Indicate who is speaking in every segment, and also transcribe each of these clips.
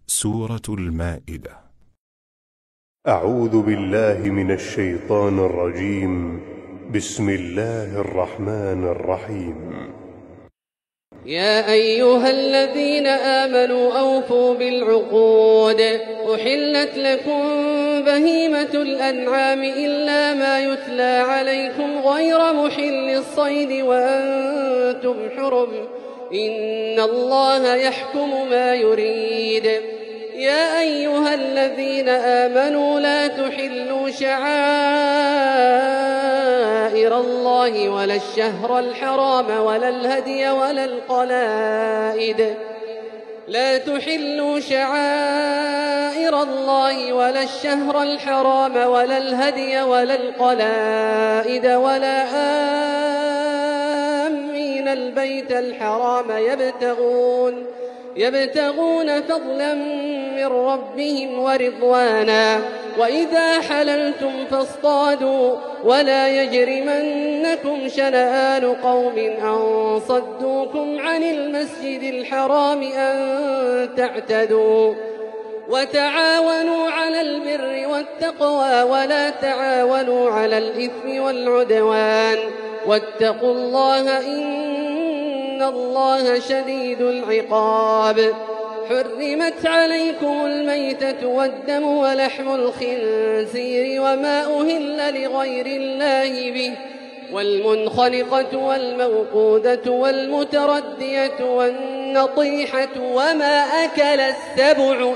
Speaker 1: سورة المائدة.
Speaker 2: أعوذ بالله من الشيطان الرجيم. بسم الله الرحمن الرحيم.
Speaker 3: يا أيها الذين آمنوا أوفوا بالعقود. أحلت لكم بهيمة الأنعام إلا ما يتلى عليكم غير محل الصيد وأنتم حرم، إن الله يحكم ما يريد. يا أيها الذين آمنوا لا تحلوا شعائر الله ولا الشهر الحرام ولا الهدي ولا القلائد. لا تحلوا شعائر الله ولا الشهر الحرام ولا الهدي ولا القلائد ولا آمين البيت الحرام يبتغون فضلا من ربهم ورضوانا. وإذا حللتم فاصطادوا ولا يجرمنكم شنآن قوم أن صدوكم عن المسجد الحرام أن تعتدوا. وتعاونوا على البر والتقوى ولا تعاونوا على الإثم والعدوان، واتقوا الله إن الله شديد العقاب. حرمت عليكم الميتة والدم ولحم الخنزير وما أهل لغير الله به، والمنخنقة والموقودة والمتردية والنطيحة وما أكل السبع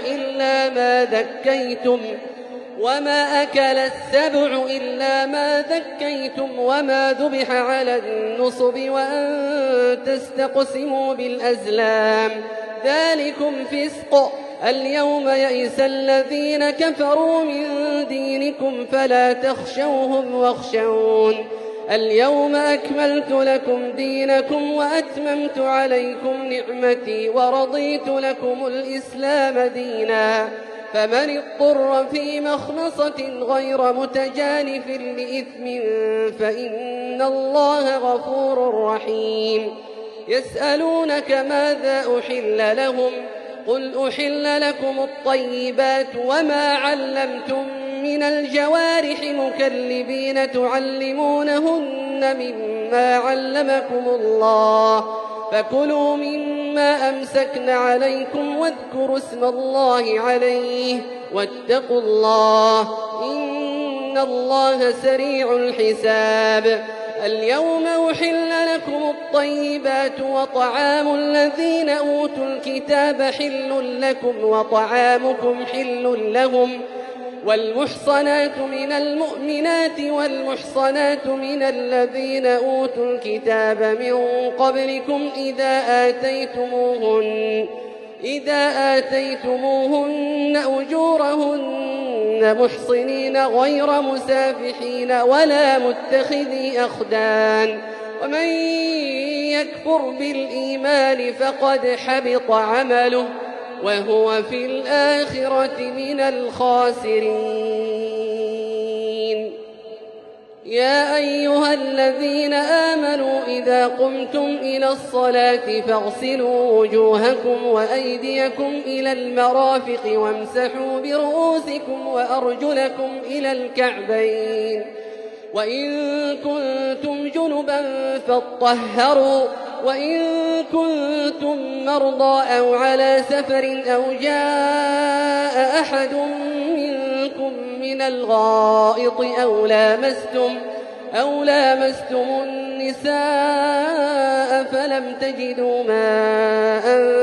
Speaker 3: إلا ما ذكيتم وما ذبح على النصب وأن تستقسموا بالأزلام، ذلكم فسق. اليوم يئس الذين كفروا من دينكم فلا تخشوهم واخشون. اليوم أكملت لكم دينكم وأتممت عليكم نعمتي ورضيت لكم الإسلام دينا. فمن اضطر في مخنصة غير متجانف لإثم فإن الله غفور رحيم. يسألونك ماذا أحل لهم؟ قل أحل لكم الطيبات وما علمتم من الجوارح مكلبين تعلمونهن مما علمكم الله، فكلوا مما أمسكن عليكم واذكروا اسم الله عليه واتقوا الله إن الله سريع الحساب. اليوم أحل لكم الطيبات وطعام الذين أوتوا الكتاب حل لكم وطعامكم حل لهم، والمحصنات من المؤمنات والمحصنات من الذين أوتوا الكتاب من قبلكم إذا آتيتموهن أجورهن محصنين غير مسافحين ولا متخذي أخدان. ومن يكفر بالإيمان فقد حبط عمله وهو في الآخرة من الخاسرين. يا أيها الذين آمنوا إذا قمتم إلى الصلاة فاغسلوا وجوهكم وأيديكم إلى المرافق وامسحوا برؤوسكم وأرجلكم إلى الكعبين، وإن كنتم جنبا فاطهروا، وإن كنتم مرضى أو على سفر أو جاء أحد منكم من الغائط أو لامستم النساء فلم تجدوا ماء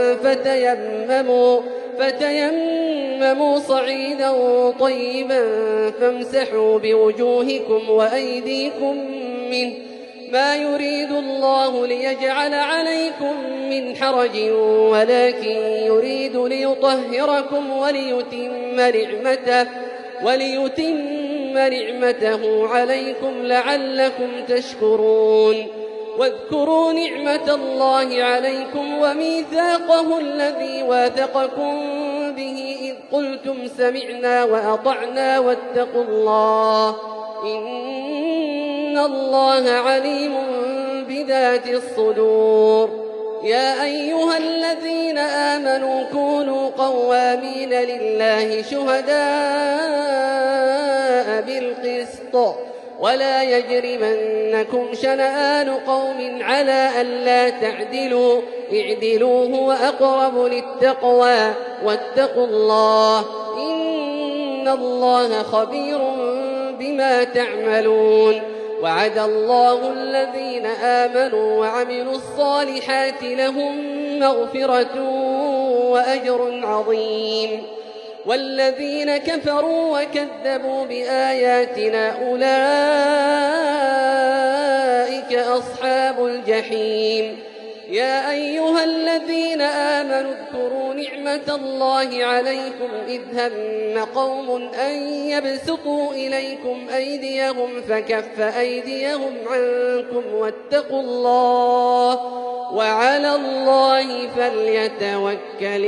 Speaker 3: فتيمموا صعيدا طيبا فامسحوا بوجوهكم وأيديكم منه، ما يريد الله ليجعل عليكم من حرج ولكن يريد ليطهركم وليتم نعمته عليكم لعلكم تشكرون. واذكروا نعمة الله عليكم وميثاقه الذي واثقكم به إذ قلتم سمعنا وأطعنا واتقوا الله إن الله عليم بذات الصدور. يا أيها الذين آمنوا كونوا قوامين لله شهداء بالقسط ولا يجرمنكم شنآن قوم على ألا تعدلوا اعدلوا هو أقرب للتقوى واتقوا الله إن الله خبير بما تعملون وعد الله الذين آمنوا وعملوا الصالحات لهم مغفرة وأجر عظيم والذين كفروا وكذبوا بآياتنا أولئك أصحاب الجحيم يا أيها الذين آمنوا اذكروا نعمة الله عليكم إذ هم قوم أن يبسطوا إليكم أيديهم فكف أيديهم عنكم واتقوا الله وعلى الله فليتوكل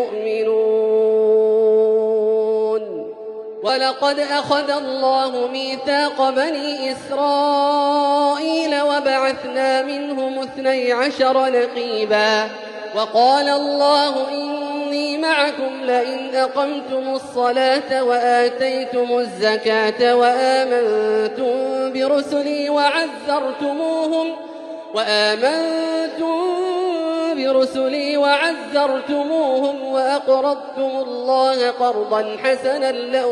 Speaker 3: المؤمنون ولقد أخذ الله ميثاق بني إسرائيل وبعثنا منهم 12 نقيبا وقال الله إني معكم لئن أقمتم الصلاة وآتيتم الزكاة وآمنتم برسلي وعزرتموهم وأقرضتم الله قرضا حسنا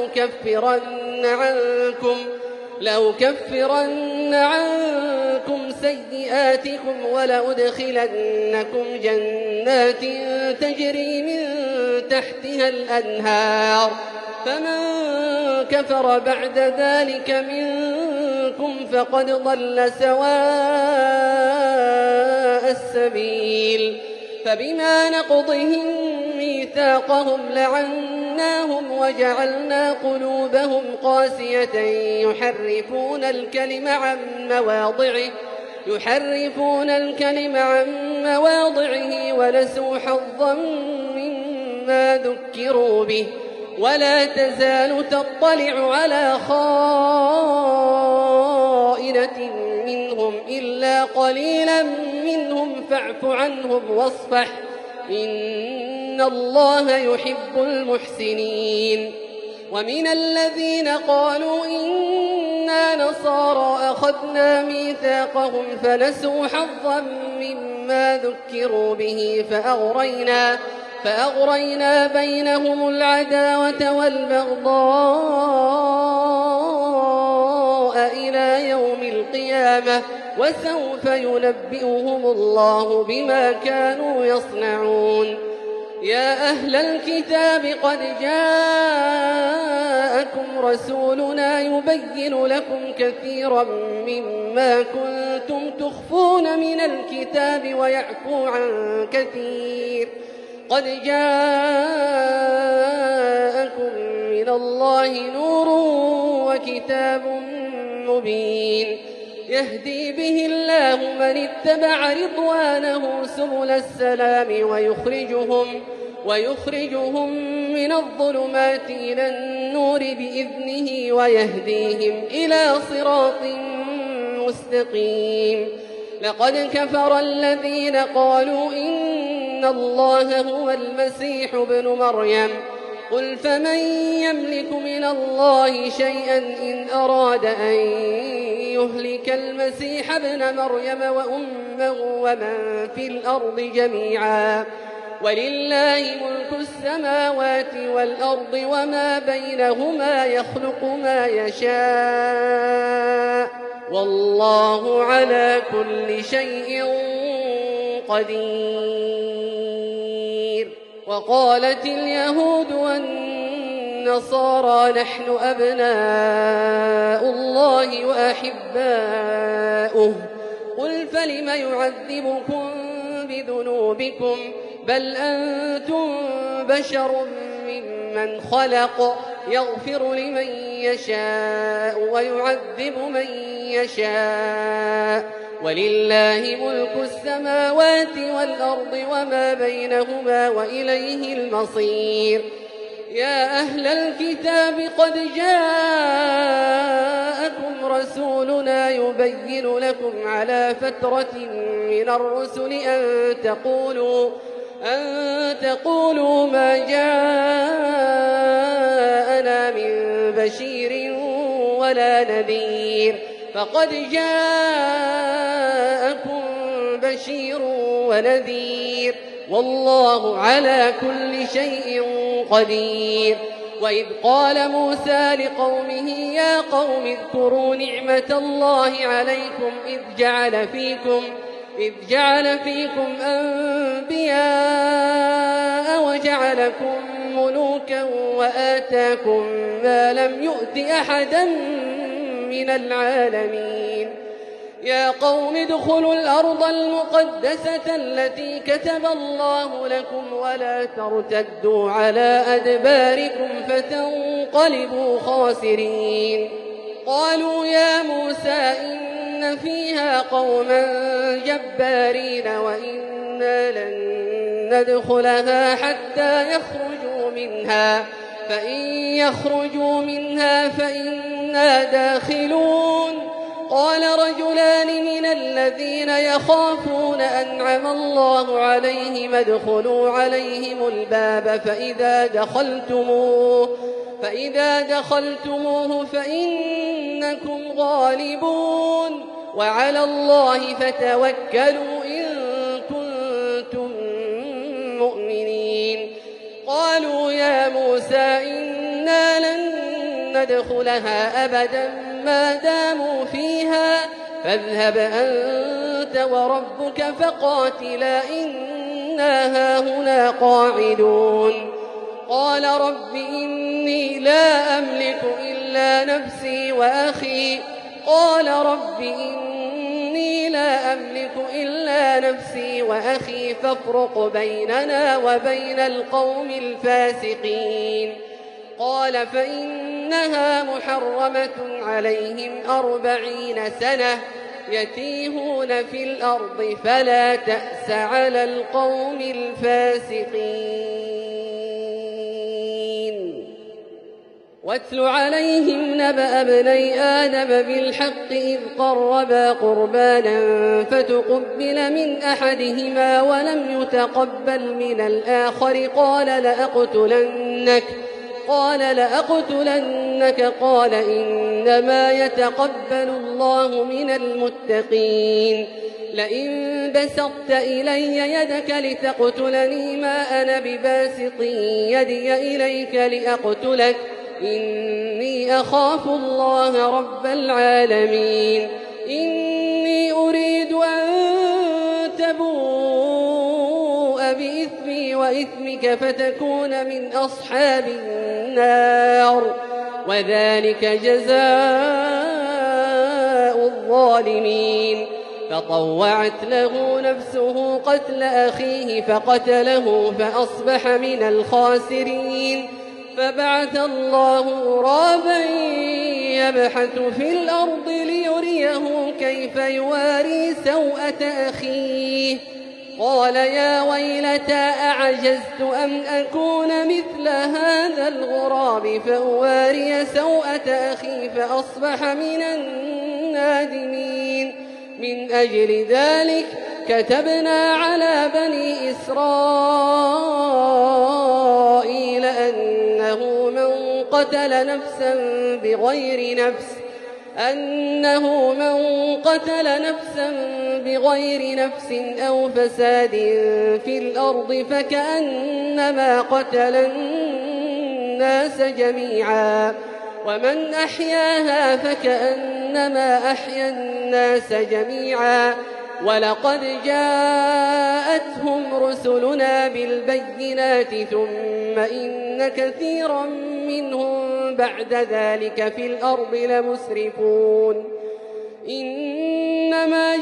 Speaker 3: لأكفرن عنكم سيئاتكم ولأدخلنكم جنات تجري من تحتها الأنهار فمن كفر بعد ذلك منكم فقد ضل سواء السبيل فبما نقضهم ميثاقهم لعناهم وجعلنا قلوبهم قاسية يحرفون الكلم عن مواضعه ونسوا حظا مما ذكروا به ولا تزال تطلع على خائنة منهم إلا قليلا منهم فاعف عنهم واصفح إن الله يحب المحسنين ومن الذين قالوا إنا نصارى أخذنا ميثاقهم فنسوا حظا مما ذكروا به فأغرينا بينهم العداوة والبغضاء إلى يوم القيامة وسوف ينبئهم الله بما كانوا يصنعون يا أهل الكتاب قد جاءكم رسولنا يبين لكم كثيرا مما كنتم تخفون من الكتاب ويعفو عن كثير قد جاءكم من الله نور وكتاب مبين يهدي به الله من اتبع رضوانه سبل السلام ويخرجهم من الظلمات إلى النور بإذنه ويهديهم إلى صراط مستقيم لقد كفر الذين قالوا إن الله هو المسيح ابن مريم قل فمن يملك من الله شيئا إن أراد أن يهلك المسيح ابن مريم وأمه ومن في الأرض جميعا ولله ملك السماوات والأرض وما بينهما يخلق ما يشاء والله على كل شيء قدير وقالت اليهود والنصارى نحن أبناء الله وأحباؤه قل فلم يعذبكم بذنوبكم بل أنتم بشر ممن خلق يغفر لمن يشاء ويعذب من يشاء ولله ملك السماوات والأرض وما بينهما وإليه المصير يا أهل الكتاب قد جاءكم رسولنا يبين لكم على فترة من الرسل أن تقولوا ما جاءنا من بشير ولا نذير فقد جاءكم بشير ونذير والله على كل شيء قدير. وإذ قال موسى لقومه يا قوم اذكروا نعمة الله عليكم إذ جعل فيكم أنبياء وجعلكم ملوكا وآتاكم ما لم يؤت أحدا من العالمين. يا قوم ادخلوا الأرض المقدسة التي كتب الله لكم ولا ترتدوا على أدباركم فتنقلبوا خاسرين. قالوا يا موسى إن فيها قوما جبارين وإنا لن ندخلها حتى يخرجوا منها فإن يخرجوا منها فإنا داخلون. قال رجلان من الذين يخافون أنعم الله عليهم ادخلوا عليهم الباب فإذا دخلتموه فإنكم غالبون وعلى الله فتوكلوا إن كنتم مؤمنين. قالوا يا موسى إنا لن ندخلها أبدا ما داموا فيها فاذهب أنت وربك فقاتلا إنا هاهنا قاعدون. قال رب إني لا أملك إلا نفسي وأخي فافرق بيننا وبين القوم الفاسقين. قال فإنها محرمة عليهم 40 سنة يتيهون في الأرض فلا تأس على القوم الفاسقين. واتل عليهم نبأ ابني آدم بالحق إذ قربا قربانا فتقبل من أحدهما ولم يتقبل من الآخر قال لأقتلنك قال إنما يتقبل الله من المتقين. لئن بسطت إلي يدك لتقتلني ما أنا بباسط يدي إليك لأقتلك إني أخاف الله رب العالمين. إني أريد أن تبوء بإثمي وإثمك فتكون من أصحاب النار وذلك جزاء الظالمين. فطوعت له نفسه قتل أخيه فقتله فأصبح من الخاسرين. فبعث الله غرابا يبحث في الأرض ليريه كيف يواري سوءة أخيه قال يا ويلتى أعجزت أن أكون مثل هذا الغراب فأواري سوءة أخي فأصبح من النادمين. من أجل ذلك كتبنا على بني إسرائيل أنه من قتل نفسا بغير نفس أو فساد في الأرض فكأنما قتل الناس جميعا ومن أحياها فكأنما أحيا الناس جميعا. ولقد جاءتهم رسلنا بالبينات ثم إن كثيرا منهم بعد ذلك في الأرض لمسرفون. إنما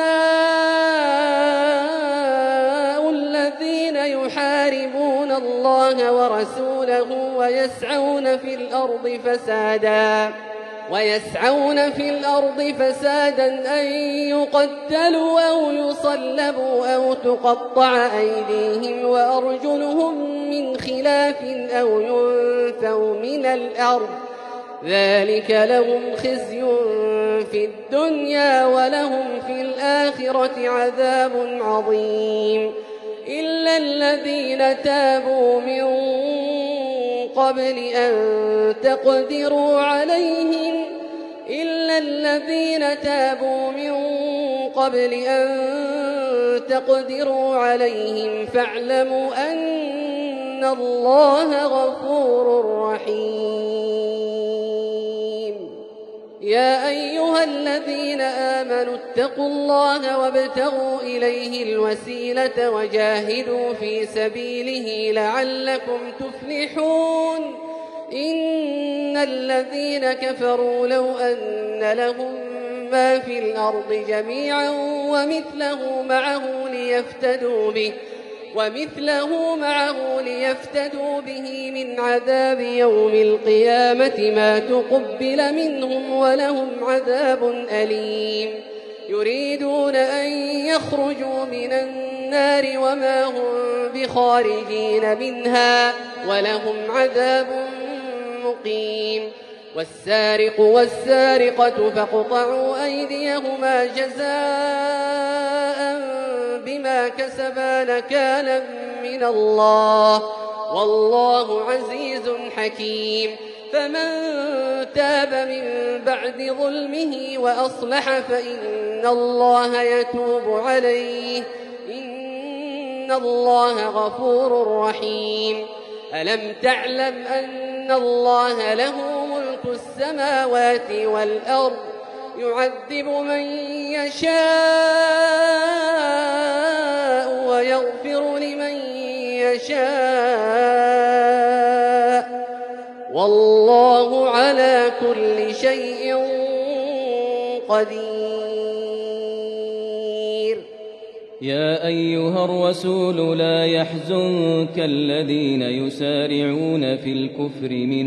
Speaker 3: جزاء الذين يحاربون الله ورسوله ويسعون في الأرض فسادا ويسعون في الأرض فسادا أن يقتلوا أو يصلبوا أو تقطع أيديهم وأرجلهم من خلاف أو ينفوا من الأرض ذلك لهم خزي في الدنيا ولهم في الآخرة عذاب عظيم إلا الذين تابوا من قبل أن تقدروا عليهم فاعلموا أن الله غفور رحيم يا أيها الذين آمنوا اتقوا الله وابتغوا إليه الوسيلة وجاهدوا في سبيله لعلكم تفلحون إن الذين كفروا لو أن لهم ما في الأرض جميعا ومثله معه ليفتدوا به من عذاب يوم القيامة ما تقبل منهم ولهم عذاب أليم يريدون أن يخرجوا من النار وما هم بخارجين منها ولهم عذاب مقيم والسارق والسارقة فاقطعوا أيديهما جزاء بما كسبا نكالا من الله والله عزيز حكيم فمن تاب من بعد ظلمه وأصلح فإن الله يتوب عليه إن الله غفور رحيم ألم تعلم أن الله له ملك السماوات والأرض يعذب من يشاء ويغفر لمن يشاء والله على كل شيء قدير
Speaker 4: يا أيها الرسول لا يحزنك الذين يسارعون في الكفر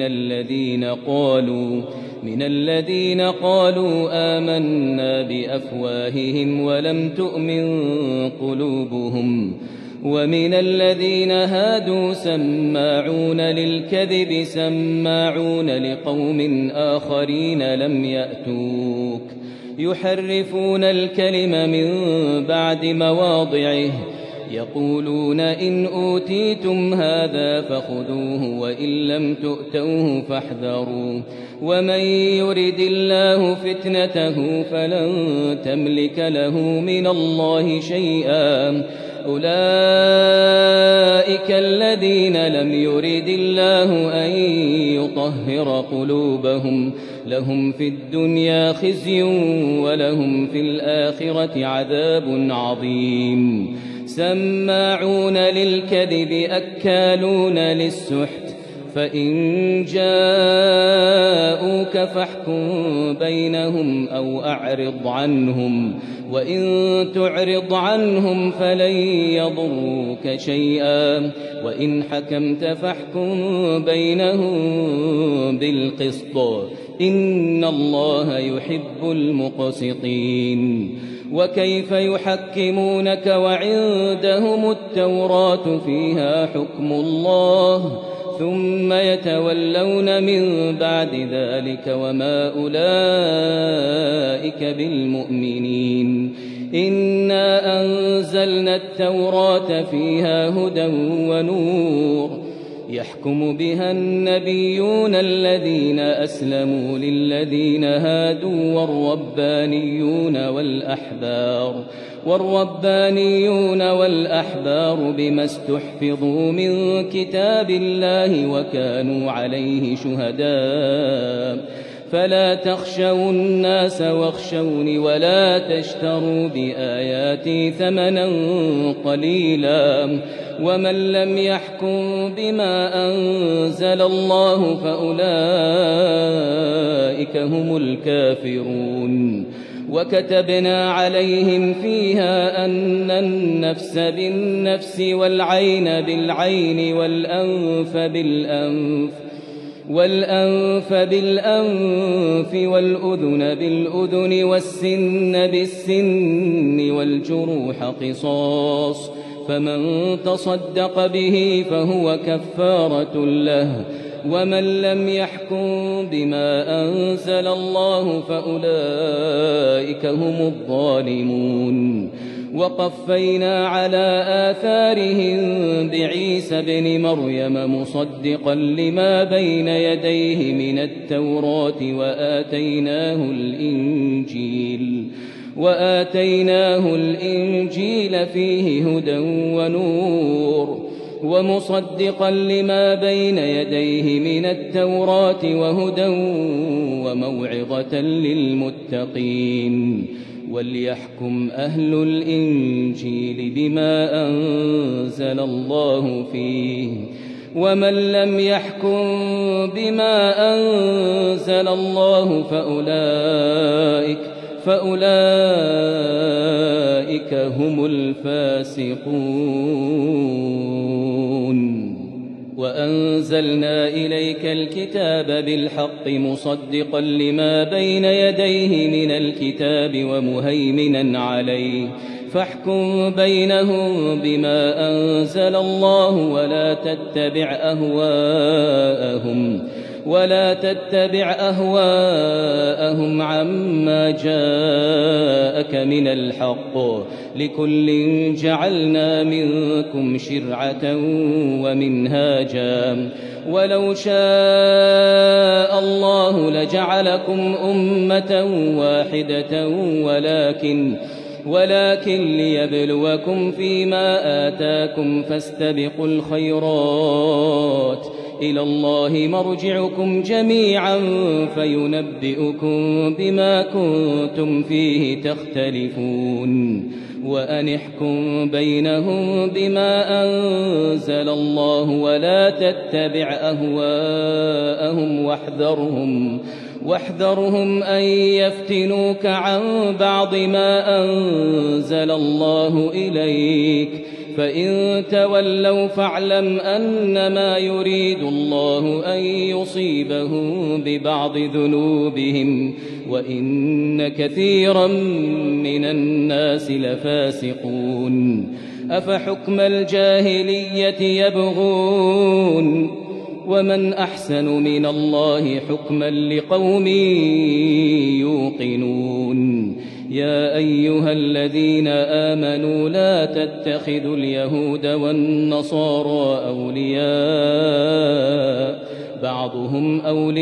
Speaker 4: من الذين قالوا آمنا بأفواههم ولم تؤمن قلوبهم ومن الذين هادوا سماعون للكذب سماعون لقوم آخرين لم يأتوك يحرفون الكلم من بعد مواضعه يقولون إن أوتيتم هذا فخذوه وإن لم تؤتوه فاحذروا ومن يرد الله فتنته فلن تملك له من الله شيئا أولئك الذين لم يرد الله أن يطهر قلوبهم لهم في الدنيا خزي ولهم في الآخرة عذاب عظيم سماعون للكذب أكالون للسحت فإن جاءوك فاحكم بينهم أو أعرض عنهم وإن تعرض عنهم فلن يضروك شيئا وإن حكمت فاحكم بينهم بالقسط إن الله يحب المقسطين وكيف يحكمونك وعندهم التوراة فيها حكم الله ثم يتولون من بعد ذلك وما أولئك بالمؤمنين إنا أنزلنا التوراة فيها هدى ونور يحكم بها النبيون الذين أسلموا للذين هادوا والربانيون والأحبار بما استحفظوا من كتاب الله وكانوا عليه شهداء فلا تخشوا الناس واخشوني ولا تشتروا بآياتي ثمنا قليلا ومن لم يحكم بما أنزل الله فأولئك هم الكافرون وكتبنا عليهم فيها أن النفس بالنفس والعين بالعين والأنف بالأنف والأنف بالأنف والأذن بالأذن والسن بالسن والجروح قصاص، فمن تصدق به فهو كفارة له، ومن لم يحكم بما أنزل الله فأولئك هم الظالمون. وقفينا على آثارهم بعيسى ابن مريم مصدقا لما بين يديه من التوراة وآتيناه الإنجيل فيه هدى ونور، ومصدقا لما بين يديه من التوراة وهدى وموعظة للمتقين. وليحكم أهل الإنجيل بما أنزل الله فيه، ومن لم يحكم بما أنزل الله فأولئك هم الفاسقون. وأنزلنا إليك الكتاب بالحق مصدقا لما بين يديه من الكتاب ومهيمنا عليه، فاحكم بينهم بما أنزل الله ولا تتبع أهواءهم عما جاءك من الحق، لكل جعلنا منكم شرعة ومنهاجا، ولو شاء الله لجعلكم أمة واحدة ولكن ليبلوكم فيما آتاكم، فاستبقوا الخيرات، إلى الله مرجعكم جميعا فينبئكم بما كنتم فيه تختلفون. وأن احكم بينهم بما أنزل الله ولا تتبع أهواءهم واحذرهم أن يفتنوك عن بعض ما أنزل الله إليك، فإن تولوا فاعلم أنما يريد الله أن يصيبهم ببعض ذنوبهم، وإن كثيرا من الناس لفاسقون. أفحكم الجاهلية يبغون ومن أحسن من الله حكما لقوم يوقنون. يا أيها الذين آمنوا لا تتخذوا اليهود والنصارى أولياء، بعضهم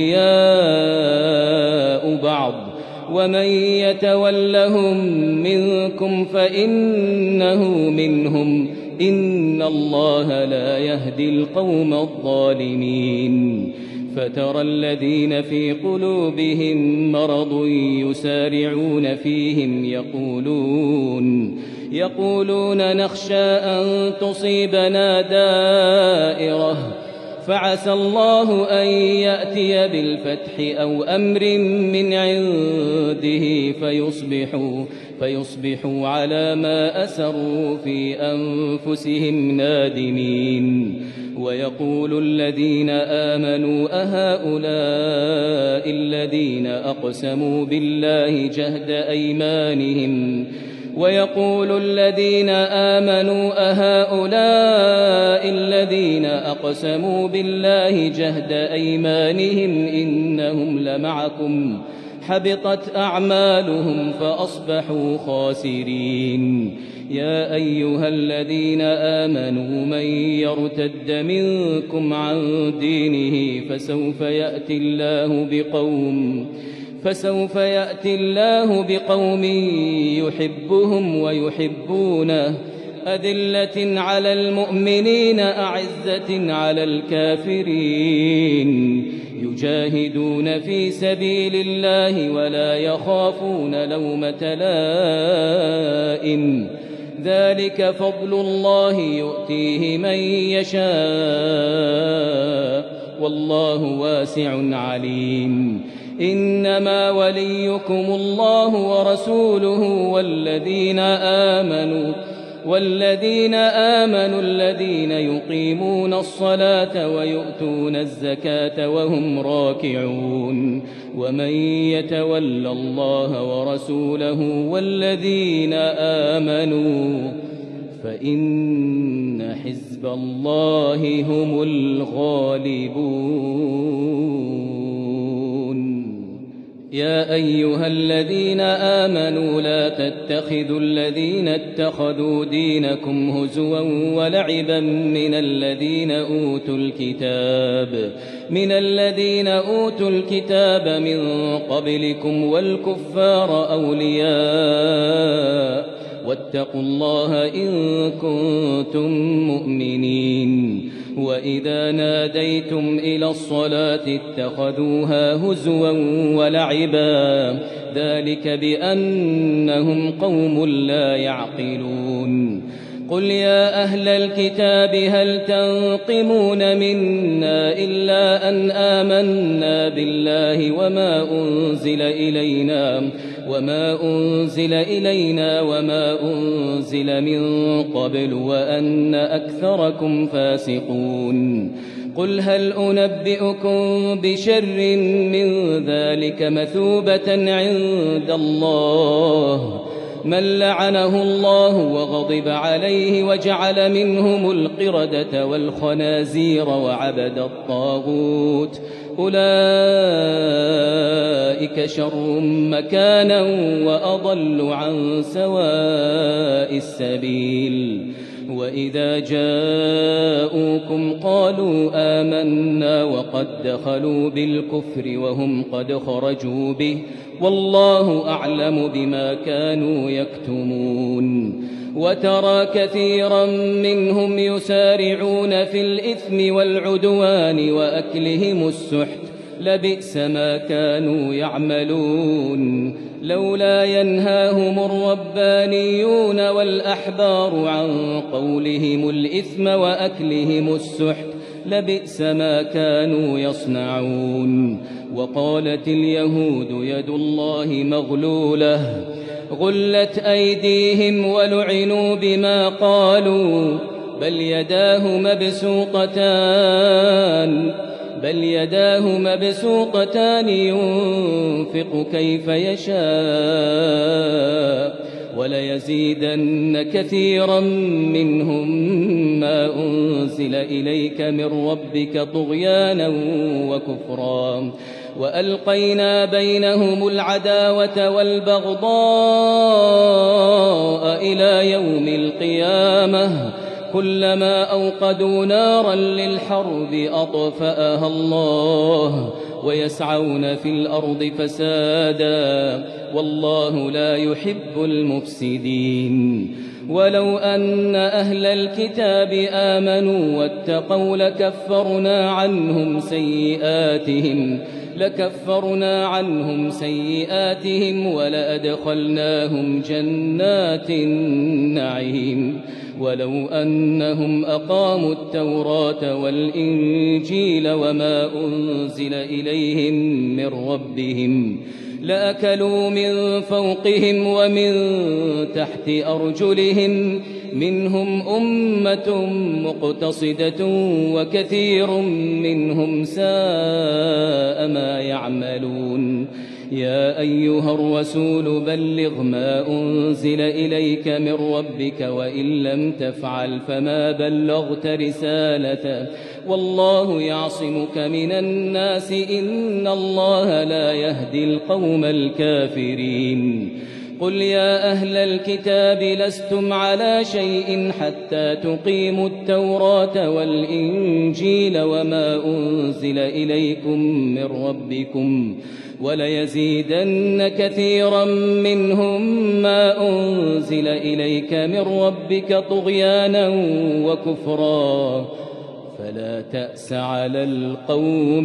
Speaker 4: أولياء بعض، ومن يتولهم منكم فإنه منهم، إن الله لا يهدي القوم الظالمين. فترى الذين في قلوبهم مرض يسارعون فيهم يقولون نخشى أن تصيبنا دائرة، فعسى الله أن يأتي بالفتح أو أمر من عنده فيصبحوا على ما أسروا في أنفسهم نادمين. ويقول الذين آمنوا أهؤلاء الذين أقسموا بالله جهد أيمانهم إنهم لمعكم، حبطت أعمالهم فأصبحوا خاسرين. يا أيها الذين آمنوا من يرتد منكم عن دينه فسوف يأتي الله بقوم يحبهم ويحبونه، أذلة على المؤمنين أعزة على الكافرين، يجاهدون في سبيل الله ولا يخافون لومة لائم، ذلك فضل الله يؤتيه من يشاء والله واسع عليم. إنما وليكم الله ورسوله والذين آمنوا الذين يقيمون الصلاة ويؤتون الزكاة وهم راكعون ومن يتول الله ورسوله والذين آمنوا فإن حزب الله هم الغالبون. يا أيها الذين آمنوا لا تتخذوا الذين اتخذوا دينكم هزوا ولعبا من الذين أوتوا الكتاب من قبلكم والكفار أولياء واتقوا الله إن كنتم مؤمنين. وإذا ناديتم إلى الصلاة اتخذوها هزوا ولعبا ذلك بأنهم قوم لا يعقلون. قل يا أهل الكتاب هل تنقمون منا إلا أن آمنا بالله وما أنزل إلينا وما أنزل من قبل وأن أكثركم فاسقون. قل هل أنبئكم بشر من ذلك مثوبة عند الله من لعنه الله وغضب عليه وجعل منهم القردة والخنازير وعبد الطاغوت أولئك شر مكانا وأضل عن سواء السبيل. وإذا جاءوكم قالوا آمنا وقد دخلوا بالكفر وهم قد خرجوا به والله أعلم بما كانوا يكتمون. وترى كثيرا منهم يسارعون في الإثم والعدوان وأكلهم السحت لبئس ما كانوا يعملون. لولا ينهاهم الربانيون والأحبار عن قولهم الإثم وأكلهم السحت لبئس ما كانوا يصنعون. وقالت اليهود يد الله مغلولة غلت أيديهم ولعنوا بما قالوا بل يداه مبسوطتان ينفق كيف يشاء وليزيدن كثيرا منهم ما أنزل إليك من ربك طغيانا وكفرا وألقينا بينهم العداوة والبغضاء إلى يوم القيامة كلما أوقدوا نارا للحرب أطفأها الله ويسعون في الأرض فسادا والله لا يحب المفسدين. ولو أن أهل الكتاب آمنوا واتقوا لكفرنا عنهم سيئاتهم ولأدخلناهم جنات النعيم. ولو أنهم أقاموا التوراة والإنجيل وما أنزل إليهم من ربهم لأكلوا من فوقهم ومن تحت أرجلهم منهم أمة مقتصدة وكثير منهم ساء ما يعملون. يا أيها الرسول بلغ ما أنزل إليك من ربك وإن لم تفعل فما بلغت رسالته والله يعصمك من الناس إن الله لا يهدي القوم الكافرين. قل يا أهل الكتاب لستم على شيء حتى تقيموا التوراة والإنجيل وما أنزل إليكم من ربكم وليزيدن كثيرا منهم ما أنزل إليك من ربك طغيانا وكفرا فلا تأس على القوم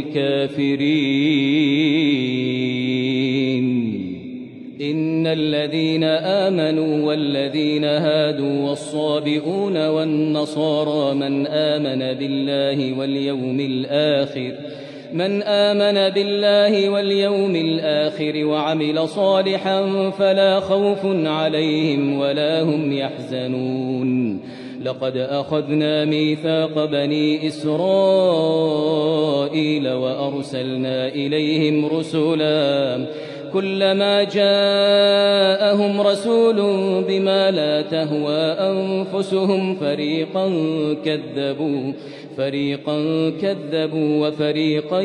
Speaker 4: الكافرين. إن الذين آمنوا والذين هادوا والصابئون والنصارى من آمن بالله واليوم الآخر من آمن بالله واليوم الآخر وعمل صالحا فلا خوف عليهم ولا هم يحزنون لقد أخذنا ميثاق بني إسرائيل وأرسلنا إليهم رسلا كلما جاءهم رسول بما لا تهوى أنفسهم فريقا كذبوا وفريقا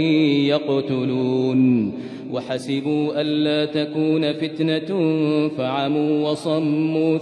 Speaker 4: يقتلون وحسبوا ألا تكون فتنة فعموا وصموا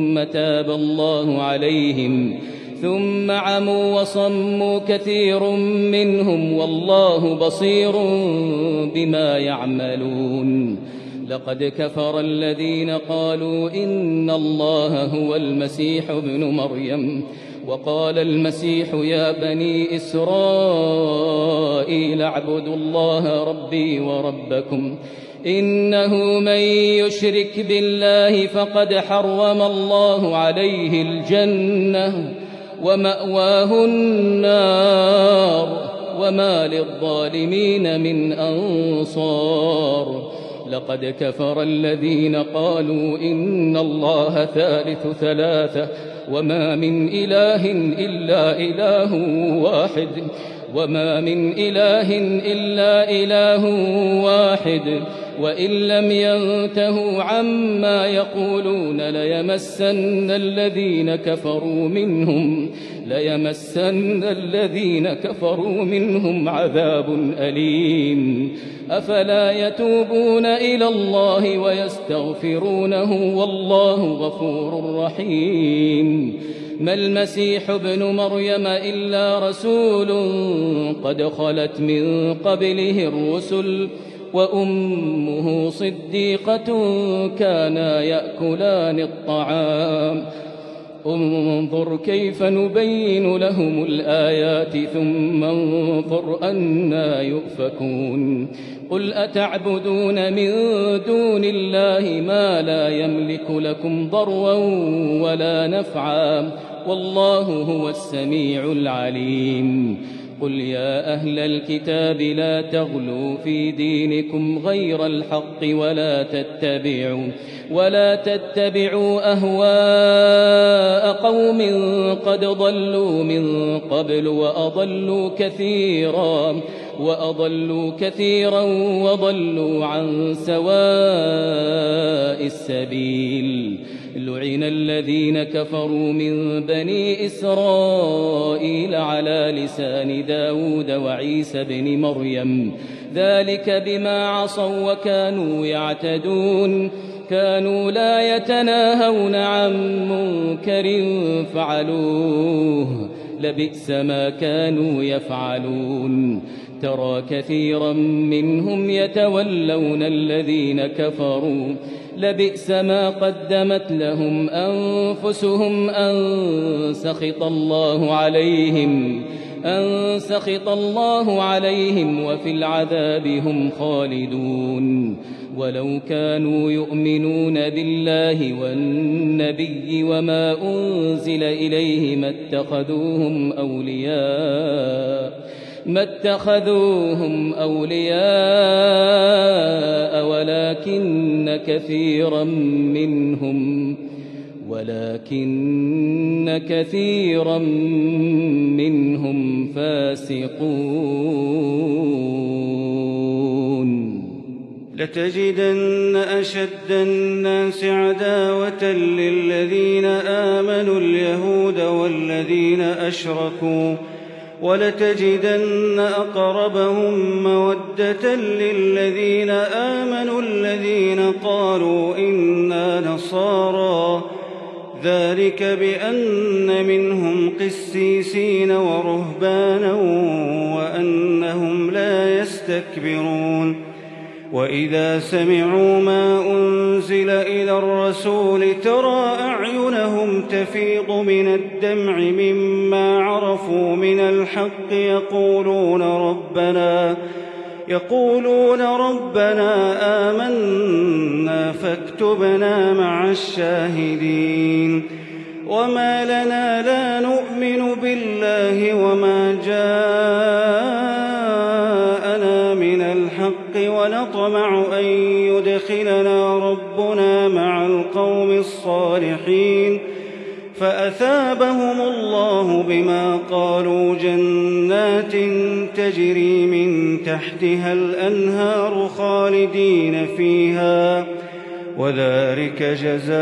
Speaker 4: ثم عموا وصموا كثير منهم والله بصير بما يعملون لقد كفر الذين قالوا إن الله هو المسيح ابن مريم وقال المسيح يا بني إسرائيل اعبدوا الله ربي وربكم إنه من يشرك بالله فقد حرم الله عليه الجنة ومأواه النار وما للظالمين من أنصار لقد كفر الذين قالوا إن الله ثالث ثلاثة وما من إله إلا إله واحد وإن لم ينتهوا عما يقولون ليمسن الذين كفروا منهم عذاب أليم أفلا يتوبون إلى الله ويستغفرونه والله غفور رحيم ما المسيح ابن مريم إلا رسول قد خلت من قبله الرسل وأمه صديقة كانا يأكلان الطعام انظر كيف نبين لهم الآيات ثم انظر أنى يؤفكون قل أتعبدون من دون الله ما لا يملك لكم ضرا ولا نفعا والله هو السميع العليم قل يا أهل الكتاب لا تغلوا في دينكم غير الحق ولا تتبعوا أهواء قوم قد ضلوا من قبل وأضلوا كثيرا وضلوا عن سواء السبيل لعن الذين كفروا من بني إسرائيل على لسان داود وعيسى بن مريم ذلك بما عصوا وكانوا يعتدون كانوا لا يتناهون عن منكر فعلوه لبئس ما كانوا يفعلون ترى كثيرا منهم يتولون الذين كفروا لبئس ما قدمت لهم أنفسهم أن سخط الله عليهم وفي العذاب هم خالدون ولو كانوا يؤمنون بالله والنبي وما أنزل إليه ما اتخذوهم أولياء ولكن كثيرا منهم فاسقون
Speaker 5: لتجدن أشد الناس عداوة للذين آمنوا اليهود والذين أشركوا ولتجدن أقربهم مودة للذين آمنوا الذين قالوا إنا نصارى ذلك بأن منهم قسيسين ورهبانا وأنهم لا يستكبرون وإذا سمعوا ما أنزل إلى الرسول ترى أعينهم تفيض من الدمع مما عرفوا من الحق يقولون ربنا آمنا فاكتبنا مع الشاهدين وما لنا لا نؤمن بالله وما جاءنا بالحق ونطمع أن يدخلنا ربنا مع القوم الصالحين فأثابهم الله بما قالوا جنات تجري من تحتها الأنهار خالدين فيها وذلك جزاء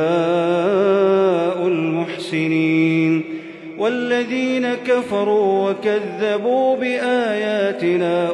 Speaker 5: المحسنين. والذين كفروا وكذبوا بآياتنا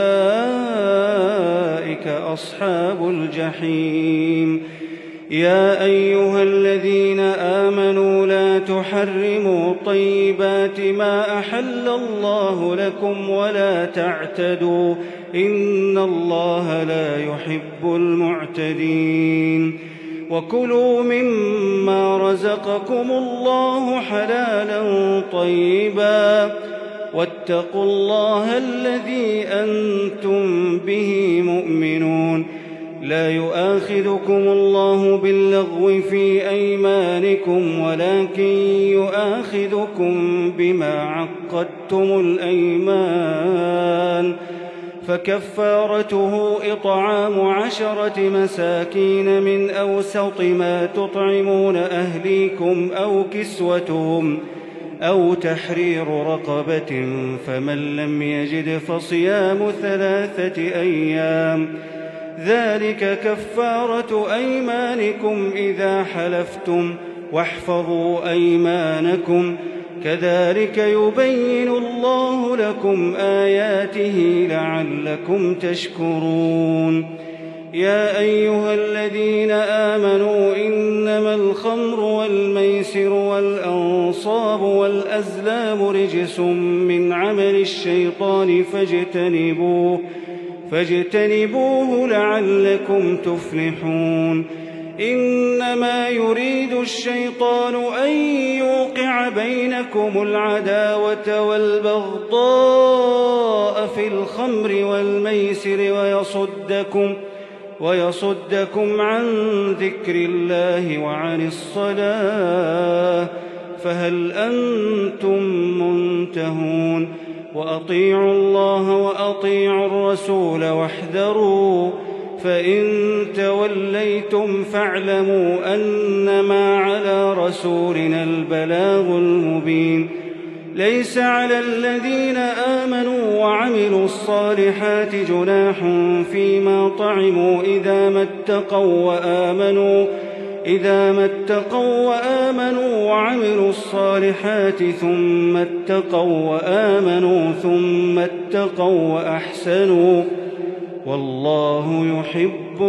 Speaker 5: أولئك أصحاب الجحيم. يا أيها الذين آمنوا لا تحرموا طيبات ما أحل الله لكم ولا تعتدوا إن الله لا يحب المعتدين. وكلوا مما رزقكم الله حلالا طيبا واتقوا الله الذي أنتم به مؤمنون. لا يؤاخذكم الله باللغو في أيمانكم ولكن يؤاخذكم بما عقدتم الأيمان فكفارته إطعام 10 مساكين من أوسط ما تطعمون أهليكم أو كسوتهم أو تحرير رقبة فمن لم يجد فصيام 3 أيام ذلك كفارة أيمانكم إذا حلفتم واحفظوا أيمانكم كذلك يبين الله لكم آياته لعلكم تشكرون. يا أيها الذين آمنوا إنما الخمر والميسر والأنصاب والأزلام رجس من عمل الشيطان فاجتنبوه لعلكم تفلحون. إنما يريد الشيطان أن يوقع بينكم العداوة والبغضاء في الخمر والميسر ويصدكم عن ذكر الله وعن الصلاة فهل أنتم منتهون. وأطيعوا الله وأطيعوا الرسول واحذروا فإن توليتم فاعلموا أنما على رسولنا البلاغ المبين. ليس على الذين آمنوا وعملوا الصالحات جناح فيما طعموا إذا ما اتقوا وآمنوا وعملوا الصالحات ثم اتقوا وآمنوا ثم اتقوا وأحسنوا والله يحب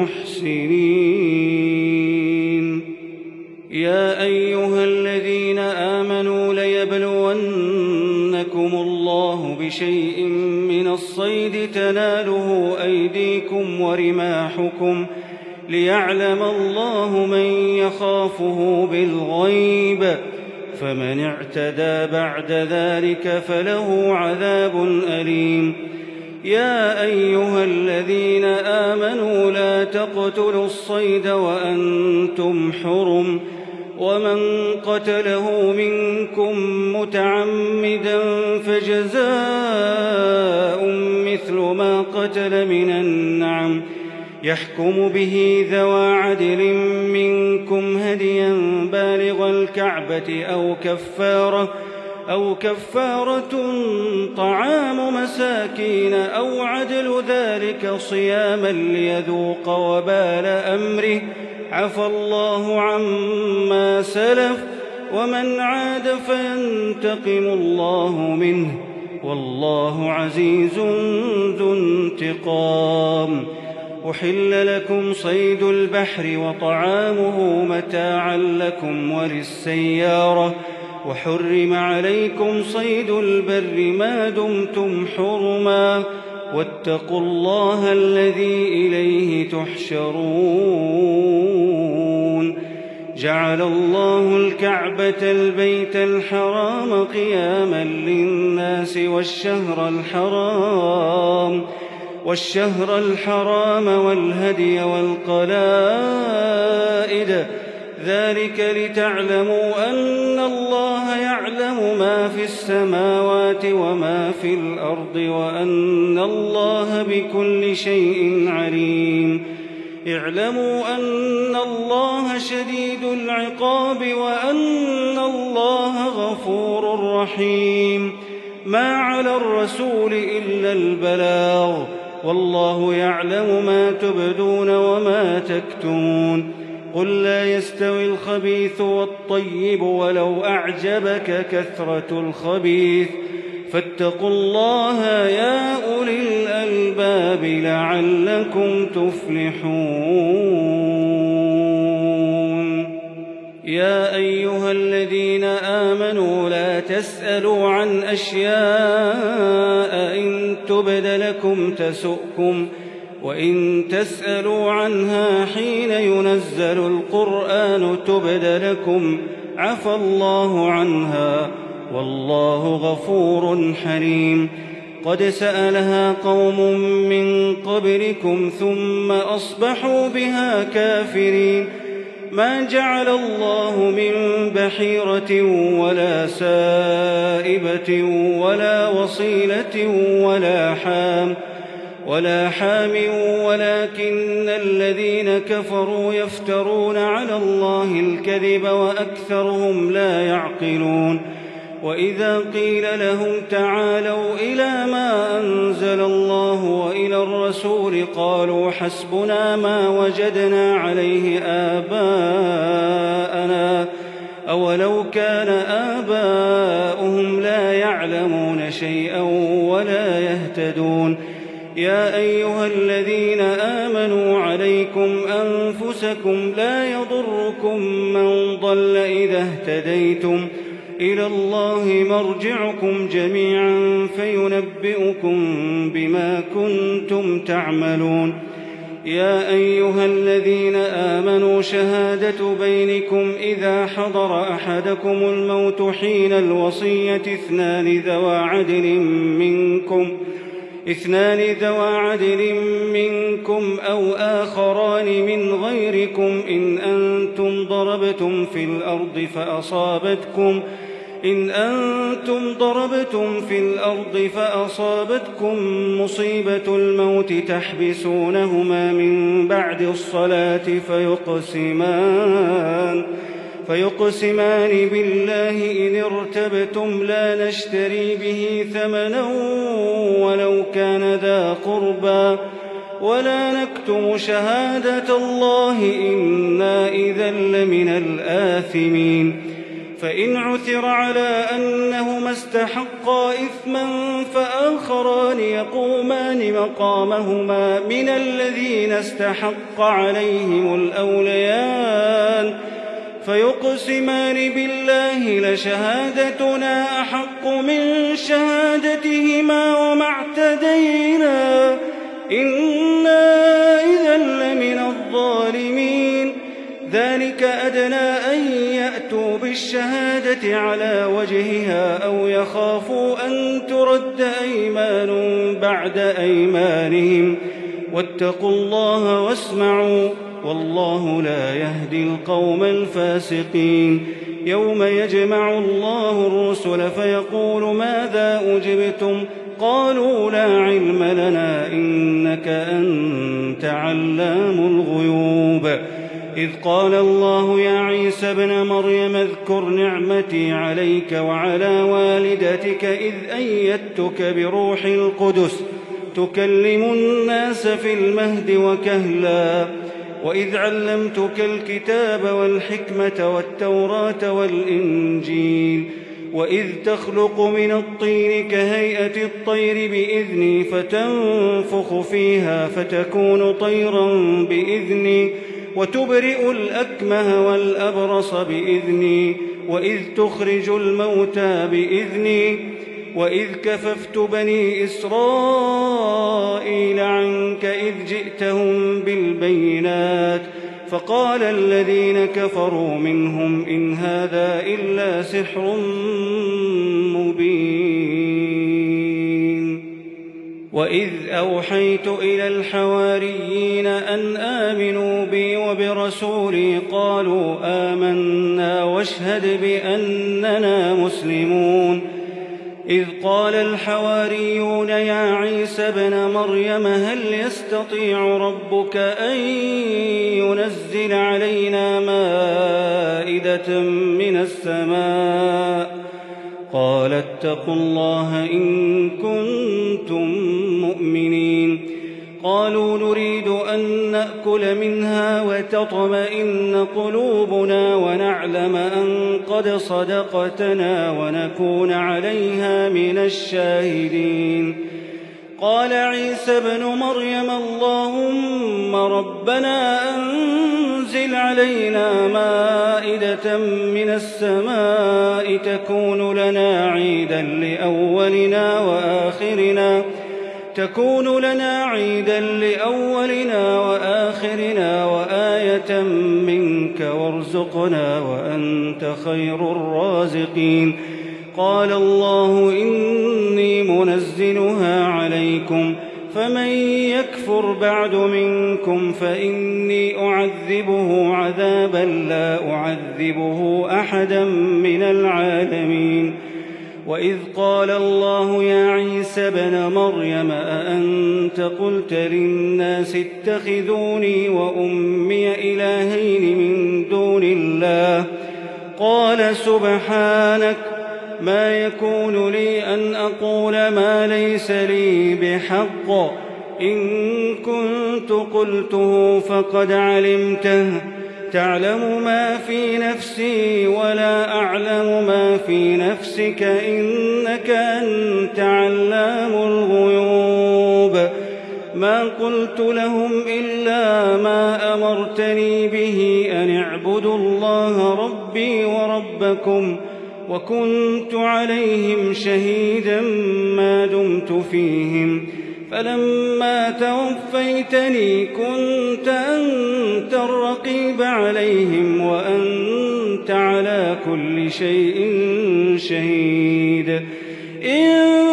Speaker 5: المحسنين. يا أيها الذين آمنوا ليبلونكم الله بشيء من الصيد تناله أيديكم ورماحكم ليعلم الله من يخافه بالغيب فمن اعتدى بعد ذلك فله عذاب أليم. يا أيها الذين آمنوا لا تقتلوا الصيد وأنتم حرم ومن قتله منكم متعمدا فجزاء مثل ما قتل من النعم يحكم به ذوى عدل منكم هديا بالغ الكعبة أو كفارة طعام مساكين أو عدل ذلك صياما ليذوق وبال أمره عفى الله عما سلف ومن عاد فينتقم الله منه والله عزيز ذو انتقام. أحل لكم صيد البحر وطعامه متاعا لكم وللسيارة وحرم عليكم صيد البر ما دمتم حرما واتقوا الله الذي إليه تحشرون. جعل الله الكعبة البيت الحرام قياما للناس والشهر الحرام والهدي والقلائد ذلك لتعلموا أن الله يعلم ما في السماوات وما في الأرض وأن الله بكل شيء عليم. اعلموا أن الله شديد العقاب وأن الله غفور رحيم. ما على الرسول إلا البلاغ، والله يعلم ما تبدون وما تكتمون. قل لا يستوي الخبيث والطيب ولو أعجبك كثرة الخبيث، فاتقوا الله يا أولي الألباب لعلكم تفلحون. يا أيها الذين آمنوا لا تسألوا عن أشياء إن تبد لكم تسؤكم، وإن تسألوا عنها حين ينزل القرآن تبد لكم عفى الله عنها والله غفور حليم. قد سألها قوم من قبلكم ثم أصبحوا بها كافرين. ما جعل الله من بحيرة ولا سائبة ولا وصيلة ولا حام ولكن الذين كفروا يفترون على الله الكذب وأكثرهم لا يعقلون. وإذا قيل لهم تعالوا إلى ما أنزل الله وإلى الرسول قالوا حسبنا ما وجدنا عليه آباءنا أولو كان آباؤهم لا يعلمون شيئا ولا يهتدون. يا أيها الذين آمنوا عليكم أنفسكم لا يضركم من ضل إذا اهتديتم، إلى الله مرجعكم جميعا فينبئكم بما كنتم تعملون. يا أيها الذين آمنوا شهادة بينكم إذا حضر أحدكم الموت حين الوصية اثنان ذوى عدل منكم أو آخران من غيركم إن أنتم ضربتم في الأرض فأصابتكم مصيبة الموت تحبسونهما من بعد الصلاة فيقسمان بالله إن ارتبتم لا نشتري به ثمنا ولو كان ذا قربى ولا نكتم شهادة الله إنا إذا لمن الآثمين. فإن عثر على أنهما استحقا إثما فآخران يقومان مقامهما من الذين استحق عليهم الأوليان فيقسمان بالله لشهادتنا أحق من شهادتهما وما اعتدينا إنا إذا لمن الظالمين. ذلك أدنى أن يأتوا بالشهادة على وجهها أو يخافوا أن ترد أيمان بعد أيمانهم واتقوا الله واسمعوا والله لا يهدي القوم الفاسقين. يوم يجمع الله الرسل فيقول ماذا أجبتم قالوا لا علم لنا إنك أنت علام الغيوب. إذ قال الله يا عيسى ابن مريم اذكر نعمتي عليك وعلى والدتك إذ أيدتك بروح القدس تكلم الناس في المهد وكهلا وإذ علمتك الكتاب والحكمة والتوراة والإنجيل وإذ تخلق من الطين كهيئة الطير بإذني فتنفخ فيها فتكون طيرا بإذني وتبرئ الأكمه والأبرص بإذني وإذ تخرج الموتى بإذني وإذ كففت بني إسرائيل عنك إذ جئتهم بالبينات فقال الذين كفروا منهم إن هذا إلا سحر مبين. وإذ أوحيت إلى الحواريين أن آمنوا بي وبرسولي قالوا آمنا واشهد بأننا مسلمون إذ قال الحواريون يا عيسى ابن مريم هل يستطيع ربك أن ينزل علينا مائدة من السماء قال اتقوا الله إن كنتم مؤمنين قالوا نريد أن نأكل منها وتطمئن قلوبنا ونعلم أن قد صدقتنا ونكون عليها من الشاهدين قال عيسى ابن مريم اللهم ربنا أنزل علينا مائدة من السماء تكون لنا عيدا لأولنا وآخرنا وآية منك وارزقنا وأنت خير الرازقين قال الله إني منزلها عليكم فمن يكفر بعد منكم فإني أعذبه عذابا لا أعذبه أحدا من العالمين وإذ قال الله يا عيسى ابن مريم أأنت قلت للناس اتخذوني وأمي إلهين من دون الله قال سبحانك ما يكون لي أن أقول ما ليس لي بحق إن كنت قلته فقد علمته تعلم ما في نفسي ولا أعلم ما في نفسك إنك أنت علام الغيوب ما قلت لهم إلا ما أمرتني به أن اعبدوا الله ربي وربكم وكنت عليهم شهيدا ما دمت فيهم فلما توفيتني كنت أنت الرقيب عليهم وأنت على كل شيء شهيد إن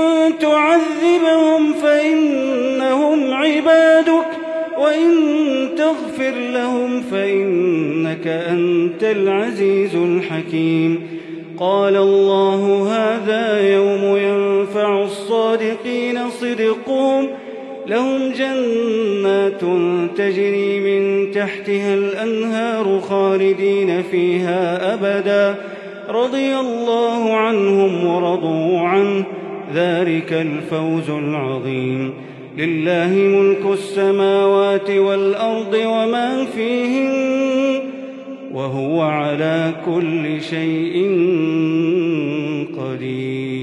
Speaker 5: تعذبهم فإنهم عبادك وإن تغفر لهم فإنك أنت العزيز الحكيم قال الله هذا يوم ينفع الصادقين صدقهم لهم جنات تجري من تحتها الأنهار خالدين فيها أبدا رضي الله عنهم ورضوا عنه ذلك الفوز العظيم لله ملك السماوات والأرض وما فيهن وهو على كل شيء قدير